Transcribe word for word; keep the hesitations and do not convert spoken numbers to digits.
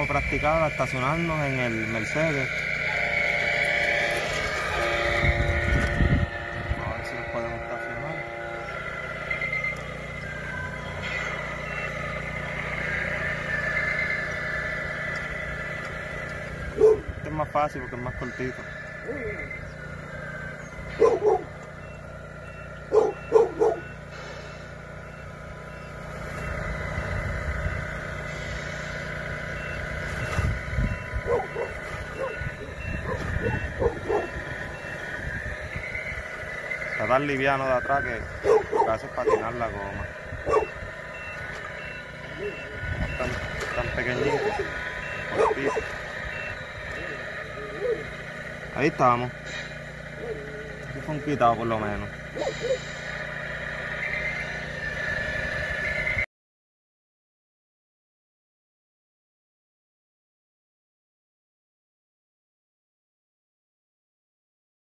a practicar, a estacionarnos en el Mercedes. A ver si nos podemos estacionar. Este es más fácil porque es más cortito. Está tan liviano de atrás que lo que hace es patinar la goma. Tan, tan pequeñito, cortito. Ahí estamos. Aquí fue un quitado por lo menos.